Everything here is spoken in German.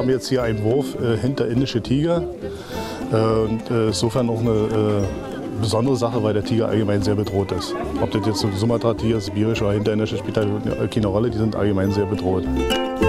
haben jetzt hier einen Wurf hinterindische Tiger. Und insofern auch eine besondere Sache, weil der Tiger allgemein sehr bedroht ist. Ob das jetzt ein Sumatra-Tiger, sibirisch oder hinterirdische, spielt halt keine Rolle, die sind allgemein sehr bedroht.